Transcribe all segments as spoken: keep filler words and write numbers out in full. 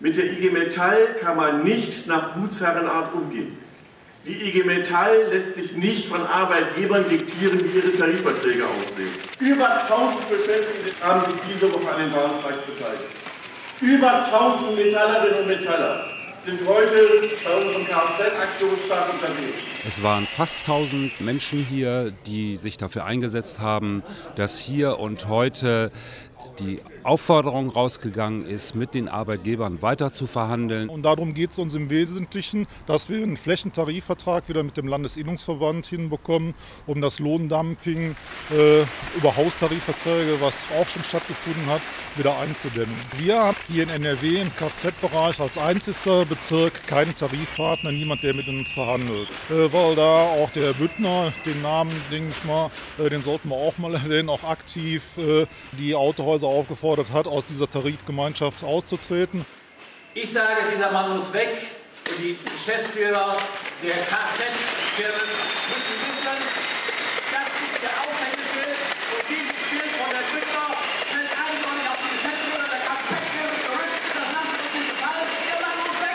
Mit der I G Metall kann man nicht nach Gutsherrenart umgehen. Die I G Metall lässt sich nicht von Arbeitgebern diktieren, wie ihre Tarifverträge aussehen. Über tausend Beschäftigte haben sich diese Woche an den Warnstreiks beteiligt. Über tausend Metallerinnen und Metaller sind heute bei unserem Kfz-Aktionstag unterwegs. Es waren fast tausend Menschen hier, die sich dafür eingesetzt haben, dass hier und heute die Aufforderung rausgegangen ist, mit den Arbeitgebern weiter zu verhandeln. Und darum geht es uns im Wesentlichen, dass wir einen Flächentarifvertrag wieder mit dem Landesinnungsverband hinbekommen, um das Lohndumping äh, über Haustarifverträge, was auch schon stattgefunden hat, wieder einzudämmen. Wir haben hier in N R W im Kfz-Bereich als einzigster Bezirk keinen Tarifpartner, niemand, der mit uns verhandelt. Äh, weil da auch der Büttner, den Namen, denke ich mal, äh, den sollten wir auch mal erwähnen, auch aktiv äh, die Autohäuser aufgefordert hat, aus dieser Tarifgemeinschaft auszutreten. Ich sage, dieser Mann muss weg und die Geschäftsführer der Kfz-Firmen müssen wissen, das ist der Aushängeschild und dieses Bild von der Twitter fällt eindeutig auf die Geschäftsführer der Kfz-Firmen zurück. Das lassen wir uns nicht gefallen. Ihr Mann muss weg!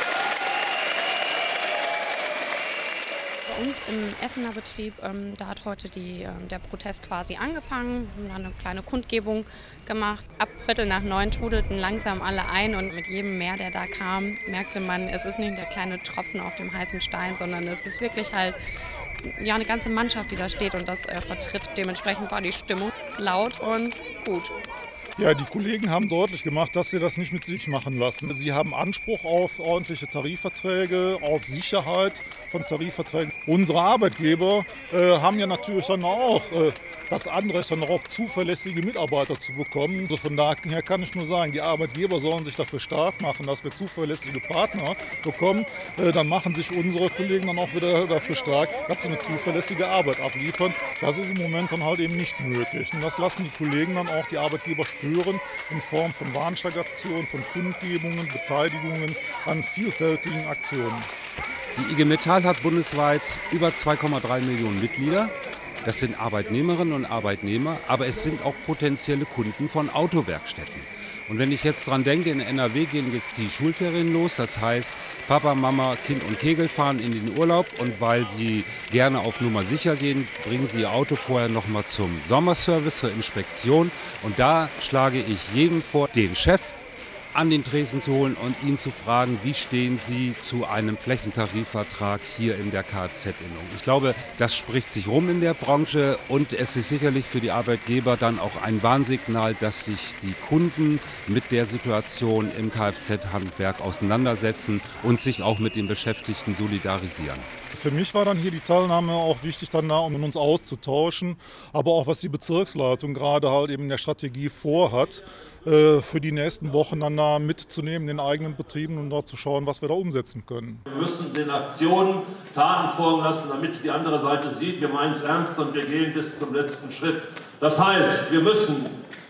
Bei uns im Essener Betrieb, ähm, da hat heute die, äh, der Protest quasi angefangen. Wir haben eine kleine Kundgebung gemacht. Ab Viertel nach neun trudelten langsam alle ein und mit jedem mehr, der da kam, merkte man, es ist nicht der kleine Tropfen auf dem heißen Stein, sondern es ist wirklich halt ja, eine ganze Mannschaft, die da steht und das äh, vertritt. Dementsprechend war die Stimmung laut und gut. Ja, die Kollegen haben deutlich gemacht, dass sie das nicht mit sich machen lassen. Sie haben Anspruch auf ordentliche Tarifverträge, auf Sicherheit von Tarifverträgen. Unsere Arbeitgeber äh, haben ja natürlich dann auch äh, das Anrecht darauf, zuverlässige Mitarbeiter zu bekommen. Also von daher kann ich nur sagen, die Arbeitgeber sollen sich dafür stark machen, dass wir zuverlässige Partner bekommen. Äh, dann machen sich unsere Kollegen dann auch wieder dafür stark, dass sie eine zuverlässige Arbeit abliefern. Das ist im Moment dann halt eben nicht möglich. Und das lassen die Kollegen dann auch die Arbeitgeber spüren. In Form von Warnstreikaktionen, von Kundgebungen, Beteiligungen an vielfältigen Aktionen. Die I G Metall hat bundesweit über zwei Komma drei Millionen Mitglieder. Das sind Arbeitnehmerinnen und Arbeitnehmer, aber es sind auch potenzielle Kunden von Autowerkstätten. Und wenn ich jetzt dran denke, in N R W gehen jetzt die Schulferien los, das heißt Papa, Mama, Kind und Kegel fahren in den Urlaub und weil sie gerne auf Nummer sicher gehen, bringen sie ihr Auto vorher noch mal zum Sommerservice, zur Inspektion und da schlage ich jedem vor, den Chef an den Tresen zu holen und ihn zu fragen, wie stehen Sie zu einem Flächentarifvertrag hier in der Kfz-Innung. Ich glaube, das spricht sich rum in der Branche und es ist sicherlich für die Arbeitgeber dann auch ein Warnsignal, dass sich die Kunden mit der Situation im Kfz-Handwerk auseinandersetzen und sich auch mit den Beschäftigten solidarisieren. Für mich war dann hier die Teilnahme auch wichtig, dann da, um uns auszutauschen, aber auch was die Bezirksleitung gerade halt eben in der Strategie vorhat, für die nächsten Wochen dann da mitzunehmen in den eigenen Betrieben und da zu schauen, was wir da umsetzen können. Wir müssen den Aktionen Taten folgen lassen, damit die andere Seite sieht, wir meinen es ernst und wir gehen bis zum letzten Schritt. Das heißt, wir müssen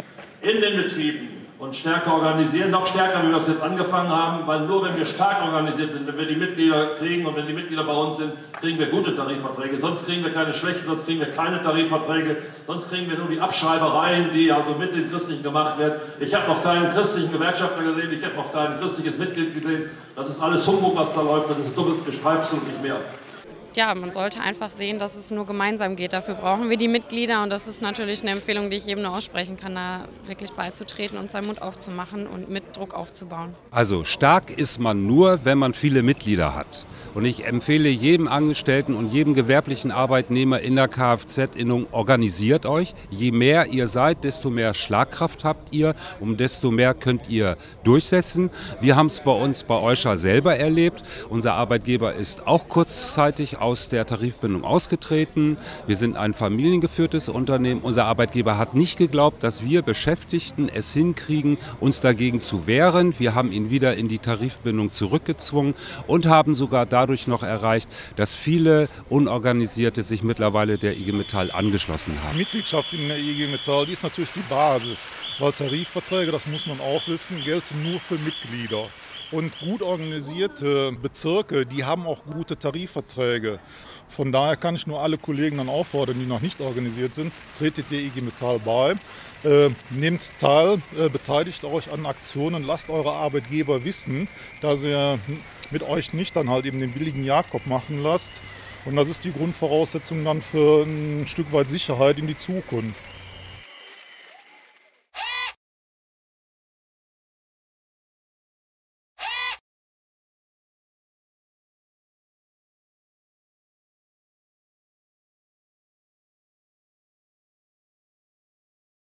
in den Betrieben und stärker organisieren, noch stärker, wie wir es jetzt angefangen haben, weil nur wenn wir stark organisiert sind, wenn wir die Mitglieder kriegen und wenn die Mitglieder bei uns sind, kriegen wir gute Tarifverträge. Sonst kriegen wir keine schlechten, sonst kriegen wir keine Tarifverträge, sonst kriegen wir nur die Abschreibereien, die also mit den Christlichen gemacht werden. Ich habe noch keinen christlichen Gewerkschafter gesehen, ich habe noch kein christliches Mitglied gesehen. Das ist alles Humbug, was da läuft, das ist dummes Geschreibs und nicht mehr. Ja, man sollte einfach sehen, dass es nur gemeinsam geht. Dafür brauchen wir die Mitglieder und das ist natürlich eine Empfehlung, die ich jedem nur aussprechen kann, da wirklich beizutreten und seinen Mund aufzumachen und mit Druck aufzubauen. Also stark ist man nur, wenn man viele Mitglieder hat. Und ich empfehle jedem Angestellten und jedem gewerblichen Arbeitnehmer in der Kfz-Innung, organisiert euch. Je mehr ihr seid, desto mehr Schlagkraft habt ihr und desto mehr könnt ihr durchsetzen. Wir haben es bei uns bei Euscha selber erlebt. Unser Arbeitgeber ist auch kurzzeitig aus der Tarifbindung ausgetreten. Wir sind ein familiengeführtes Unternehmen. Unser Arbeitgeber hat nicht geglaubt, dass wir Beschäftigten es hinkriegen, uns dagegen zu wehren. Wir haben ihn wieder in die Tarifbindung zurückgezwungen und haben sogar dadurch noch erreicht, dass viele Unorganisierte sich mittlerweile der I G Metall angeschlossen haben. Die Mitgliedschaft in der I G Metall, die ist natürlich die Basis, weil Tarifverträge, das muss man auch wissen, gelten nur für Mitglieder. Und gut organisierte Bezirke, die haben auch gute Tarifverträge. Von daher kann ich nur alle Kollegen dann auffordern, die noch nicht organisiert sind, tretet der I G Metall bei, äh, nehmt teil, äh, beteiligt euch an Aktionen, lasst eure Arbeitgeber wissen, dass ihr mit euch nicht dann halt eben den billigen Jakob machen lasst. Und das ist die Grundvoraussetzung dann für ein Stück weit Sicherheit in die Zukunft.